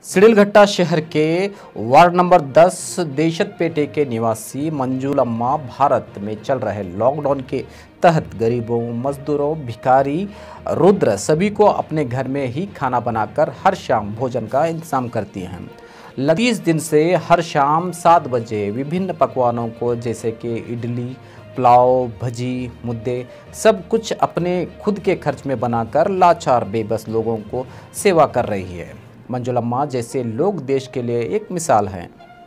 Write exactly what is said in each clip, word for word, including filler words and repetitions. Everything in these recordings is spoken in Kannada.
सिडिलघट्टा शहर के वार्ड नंबर दस देशतपेटे के निवासी मंजुलम्मा भारत में चल रहे लॉकडाउन के तहत गरीबों, मजदूरों, भिखारी, रुद्र सभी को अपने घर में ही खाना बनाकर हर शाम भोजन का इंतजाम करती हैं। तीस दिन से हर शाम सात बजे विभिन्न पकवानों को जैसे कि इडली, पुलाव, भजी, मुद्दे सब कुछ अपने खुद के खर्च में बनाकर लाचार बेबस लोगों को सेवा कर रही है। मंजुलम्मा जैसे लोग देश के लिए एक मिसाल हैं।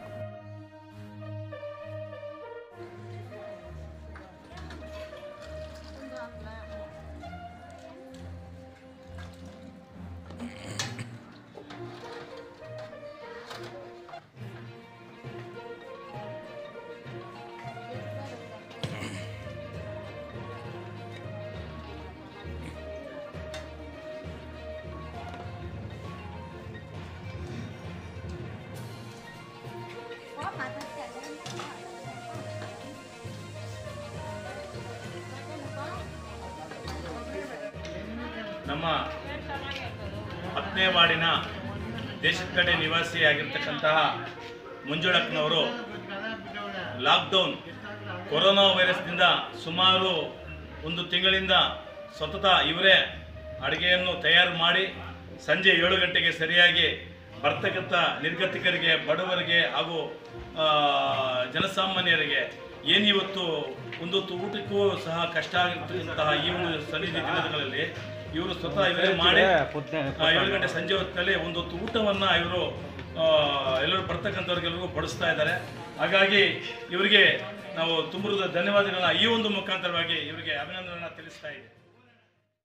ನಮ್ಮ ಹತ್ತನೇ ವಾರ್ಡಿನ ದೇಶದ ನಿವಾಸಿಯಾಗಿರ್ತಕ್ಕಂತಹ ಮಂಜುಳಕ್ಕನವರು ಲಾಕ್ಡೌನ್ ಕೊರೋನಾ ವೈರಸ್ನಿಂದ ಸುಮಾರು ಒಂದು ತಿಂಗಳಿಂದ ಸತತ ಇವರೇ ಅಡುಗೆಯನ್ನು ತಯಾರು ಮಾಡಿ ಸಂಜೆ ಏಳು ಗಂಟೆಗೆ ಸರಿಯಾಗಿ ಬರ್ತಕ್ಕಂಥ ನಿರ್ಗತಿಕರಿಗೆ, ಬಡವರಿಗೆ ಹಾಗೂ ಜನಸಾಮಾನ್ಯರಿಗೆ ಏನಿವತ್ತು ಒಂದು ಊಟಕ್ಕೂ ಸಹ ಕಷ್ಟ ಆಗಿರ್ತಕ್ಕಂತಹ ಈ ಒಂದು ಸನ್ನಿಧಿ ದಿನಗಳಲ್ಲಿ ಇವರು ಸ್ವತಃ ಇವರೇ ಮಾಡಿ ಏಳು ಗಂಟೆ ಸಂಜೆ ಹೊತ್ತಿನಲ್ಲಿ ಒಂದು ಹೊತ್ತು ಊಟವನ್ನು ಇವರು ಎಲ್ಲರೂ ಬರ್ತಕ್ಕಂಥವ್ರಿಗೆಲ್ಲರಿಗೂ ಬಡಿಸ್ತಾ ಇದ್ದಾರೆ. ಹಾಗಾಗಿ ಇವರಿಗೆ ನಾವು ತುಂಬ ಧನ್ಯವಾದಗಳನ್ನ ಈ ಒಂದು ಮುಖಾಂತರವಾಗಿ ಇವರಿಗೆ ಅಭಿನಂದನೆಯನ್ನು ತಿಳಿಸ್ತಾ ಇದ್ದೀವಿ.